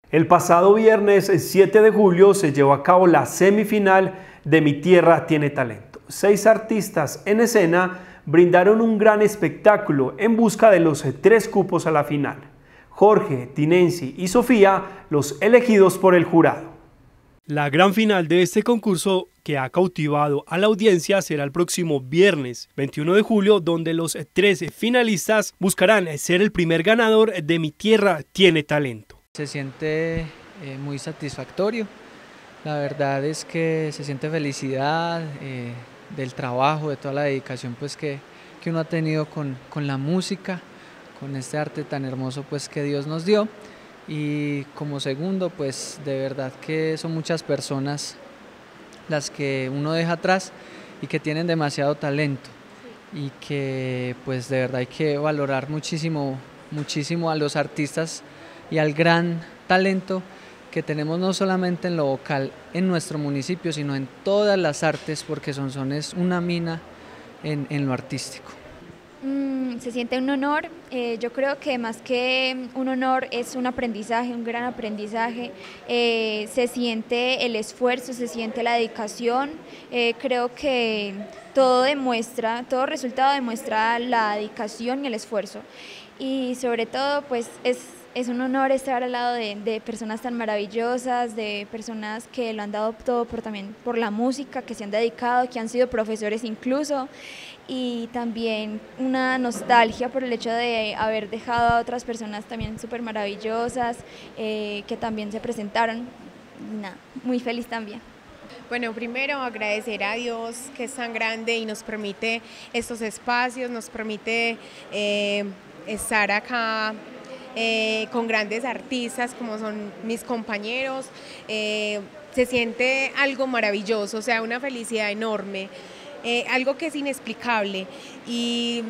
El pasado viernes 7 de julio se llevó a cabo la semifinal de Mi Tierra Tiene Talento. 6 artistas en escena brindaron un gran espectáculo en busca de los 3 cupos a la final. Jorge, Tinensi y Sofía, los elegidos por el jurado. La gran final de este concurso, que ha cautivado a la audiencia, será el próximo viernes 21 de julio, donde los 13 finalistas buscarán ser el primer ganador de Mi Tierra Tiene Talento. Se siente muy satisfactorio, la verdad es que se siente felicidad del trabajo, de toda la dedicación pues, que uno ha tenido con la música, con este arte tan hermoso pues, que Dios nos dio. Y como segundo, pues de verdad que son muchas personas las que uno deja atrás y que tienen demasiado talento y que pues de verdad hay que valorar muchísimo a los artistas y al gran talento que tenemos no solamente en lo vocal en nuestro municipio, sino en todas las artes, porque Sonsón es una mina en lo artístico. Se siente un honor, yo creo que más que un honor es un aprendizaje, un gran aprendizaje, se siente el esfuerzo, se siente la dedicación, creo que todo resultado demuestra la dedicación y el esfuerzo, y sobre todo pues es un honor estar al lado de personas tan maravillosas, de personas que lo han dado todo también por la música, que se han dedicado, que han sido profesores incluso, y también una nostalgia por el hecho de haber dejado a otras personas también súper maravillosas, que también se presentaron. Nada, muy feliz también. Bueno, primero agradecer a Dios que es tan grande y nos permite estos espacios, nos permite estar acá con grandes artistas como son mis compañeros. Se siente algo maravilloso, o sea, una felicidad enorme. Algo que es inexplicable y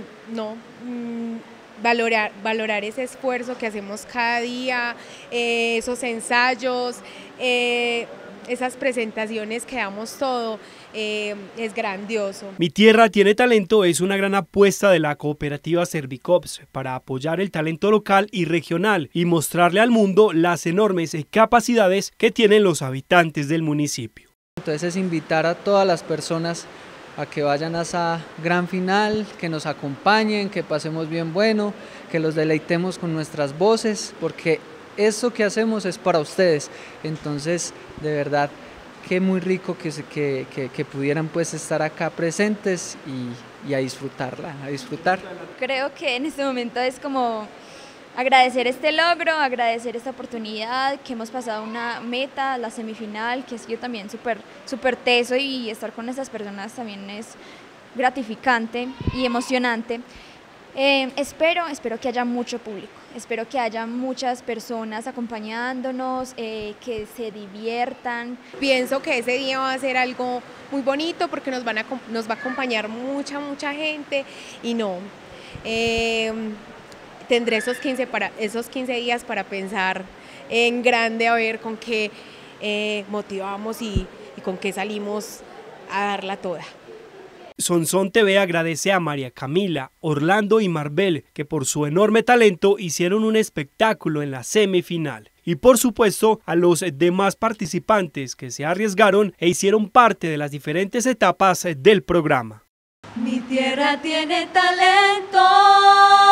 valorar ese esfuerzo que hacemos cada día, esos ensayos, esas presentaciones que damos todo, es grandioso. Mi Tierra Tiene Talento es una gran apuesta de la cooperativa Servicops para apoyar el talento local y regional y mostrarle al mundo las enormes capacidades que tienen los habitantes del municipio. Entonces es invitar a todas las personas a que vayan a esa gran final, que nos acompañen, que pasemos bien bueno, que los deleitemos con nuestras voces, porque eso que hacemos es para ustedes. Entonces, de verdad, que muy rico que pudieran pues estar acá presentes y a disfrutarla, a disfrutar. Creo que en este momento es como agradecer este logro, agradecer esta oportunidad, que hemos pasado una meta, la semifinal, que ha sido también súper teso, y estar con estas personas también es gratificante y emocionante. Espero que haya mucho público, espero que haya muchas personas acompañándonos, que se diviertan. Pienso que ese día va a ser algo muy bonito porque nos va a acompañar mucha gente y tendré esos 15 días para pensar en grande, a ver con qué motivamos y con qué salimos a darla toda. Sonsón TV agradece a María Camila, Orlando y Marbel, que por su enorme talento hicieron un espectáculo en la semifinal. Y por supuesto a los demás participantes que se arriesgaron e hicieron parte de las diferentes etapas del programa. Mi tierra tiene talento.